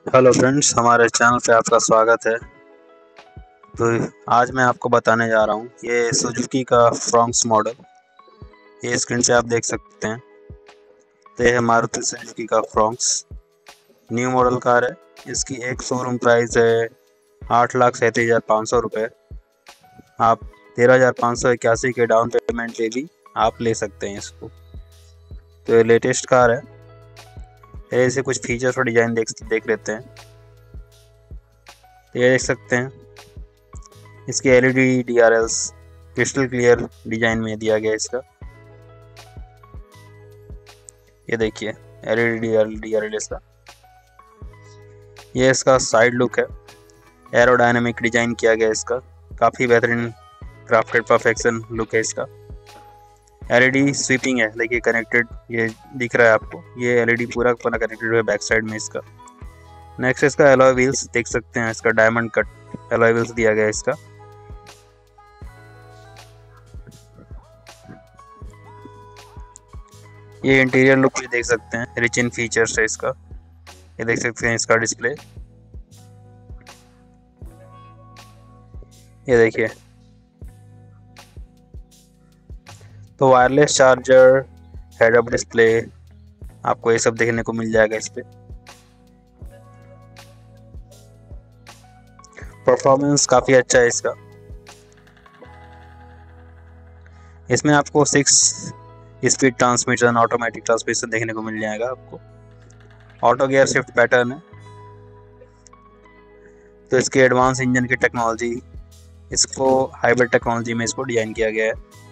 Hello friends, हमारे channel पे आपका स्वागत है। तो आज मैं आपको बताने जा रहा हूँ ये सुजुकी का फ्रॉन्क्स मॉडल। ये स्क्रीन पे आप देख सकते हैं। तो ये है मारुति सुजुकी का फ्रॉन्क्स, न्यू मॉडल कार है। इसकी एक शोरूम प्राइस है 8,37,500 रुपये। आप 13,581 के डाउन पेमेंट पे भी आप ले सकते हैं इसको। तो ये लेटेस्ट कार है। ऐसे कुछ फीचर्स और डिज़ाइन देख लेते हैं। तो ये देख सकते हैं, इसके LED DRLs crystal clear design में दिया गया इसका। ये देखिए LED DRL इसका। ये इसका साइड लुक है, एरोडायनेमिक डिजाइन किया गया इसका। काफ़ी बेहतरीन क्राफ्टेड परफेक्शन लुक है इसका। LED स्वीपिंग है, देखिए कनेक्टेड, ये दिख रहा है आपको। ये LED पूरा पूरा कनेक्टेड है बैक साइड में इसका। नेक्स्ट इसका एलॉय व्हील्स देख सकते हैं, इसका डायमंड कट एलॉय व्हील्स दिया गया इसका। ये इंटीरियर लुक भी देख सकते हैं, रिच इन फीचर्स है इसका। ये देख सकते हैं इसका डिस्प्ले, ये देखिए। तो wireless charger, head up display, आपको ये सब देखने को मिल जाएगा इस पे। परफॉर्मेंस काफ़ी अच्छा है इसका। इसमें आपको 6 स्पीड ट्रांसमिशन, ऑटोमेटिक ट्रांसमिशन देखने को मिल जाएगा आपको। ऑटो गियर शिफ्ट पैटर्न है। तो इसके एडवांस इंजन की टेक्नोलॉजी, इसको हाइब्रिड टेक्नोलॉजी में इसको डिजाइन किया गया है।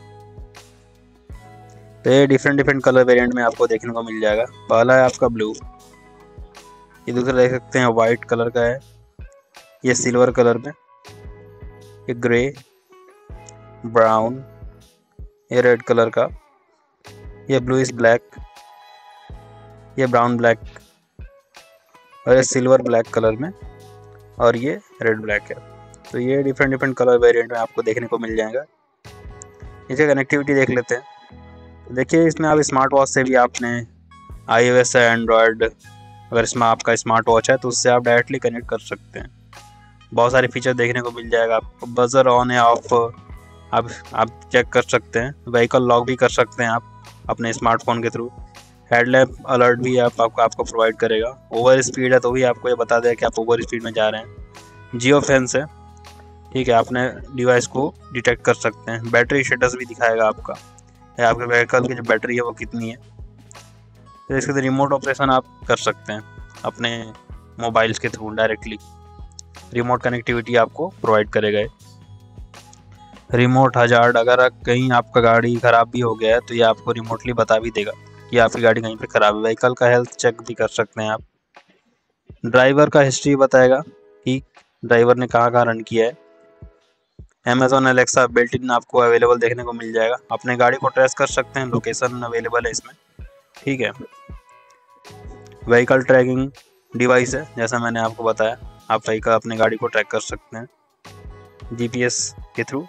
तो ये डिफरेंट कलर वेरिएंट में आपको देखने को मिल जाएगा। पहला है आपका ब्लू, ये दूसरा देख सकते हैं वाइट कलर का है, ये सिल्वर कलर में, ये ग्रे, ब्राउन, ये रेड कलर का, ये ब्लू इज ब्लैक, ये ब्राउन ब्लैक, और ये सिल्वर ब्लैक कलर में, और ये रेड ब्लैक है। तो ये डिफरेंट कलर वेरिएंट में आपको देखने को मिल जाएगा। इसकी कनेक्टिविटी देख लेते हैं। तो देखिए इसमें आप स्मार्ट वॉच से भी आपने iOS है, एंड्रॉयड, अगर इसमें आपका स्मार्ट वॉच है तो उससे आप डायरेक्टली कनेक्ट कर सकते हैं। बहुत सारे फीचर देखने को मिल जाएगा आपको। बजर ऑन या ऑफ आप चेक कर सकते हैं। व्हीकल लॉक भी कर सकते हैं आप अपने स्मार्टफोन के थ्रू। हेडलैम्प अलर्ट भी आपको प्रोवाइड करेगा। ओवर स्पीड है तो भी आपको ये बता देगा कि आप ओवर स्पीड में जा रहे हैं। जियो फेंस है, ठीक है, आपने डिवाइस को डिटेक्ट कर सकते हैं। बैटरी स्टेटस भी दिखाएगा आपका, या आपके व्हीकल की जो बैटरी है वो कितनी है। तो इसके रिमोट ऑपरेशन आप कर सकते हैं अपने मोबाइल्स के थ्रू डायरेक्टली। रिमोट कनेक्टिविटी आपको प्रोवाइड करेगा। रिमोट हजार्ड, अगर कहीं आपका गाड़ी ख़राब भी हो गया है तो ये आपको रिमोटली बता भी देगा कि आपकी गाड़ी कहीं पे ख़राब है। व्हीकल का हेल्थ चेक भी कर सकते हैं आप। ड्राइवर का हिस्ट्री बताएगा कि ड्राइवर ने कहाँ रन किया है। Amazon Alexa बिल्ट इन आपको अवेलेबल देखने को मिल जाएगा। अपने गाड़ी को ट्रेस कर सकते हैं, लोकेशन अवेलेबल है इसमें, ठीक है। व्हीकल ट्रैकिंग डिवाइस है, जैसा मैंने आपको बताया, आप व्हीकल अपने गाड़ी को ट्रैक कर सकते हैं GPS के थ्रू।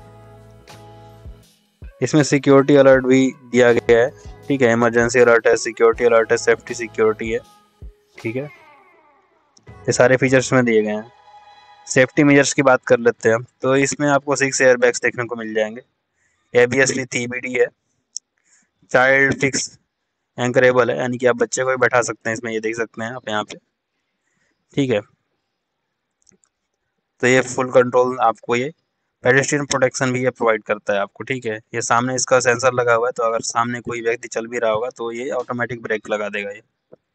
इसमें सिक्योरिटी अलर्ट भी दिया गया है, ठीक है। इमरजेंसी अलर्ट है, सिक्योरिटी अलर्ट है, सेफ्टी सिक्योरिटी है, ठीक है। ये सारे फीचर्स में दिए गए हैं। सेफ्टी मेजर्स की बात कर लेते हैं हम। तो इसमें आपको 6 एयरबैग्स देखने को मिल जाएंगे। ABS विथ EBD है। चाइल्ड फिक्स एंकरेबल है, यानी कि आप बच्चे को भी बैठा सकते हैं इसमें, ये देख सकते हैं आप यहाँ पे, ठीक है। तो ये फुल कंट्रोल आपको, ये पेडेस्ट्रियन प्रोटेक्शन भी ये प्रोवाइड करता है आपको, ठीक है। ये सामने इसका सेंसर लगा हुआ है, तो अगर सामने कोई व्यक्ति चल भी रहा होगा तो ये ऑटोमेटिक ब्रेक लगा देगा ये।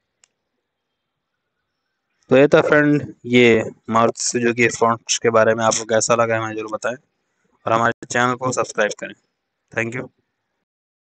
तो ये था फ्रेंड, ये मारुति सुजुकी फ्रॉन्क्स के बारे में। आपको कैसा लगा हमें जरूर बताएं, और हमारे चैनल को सब्सक्राइब करें। Thank you.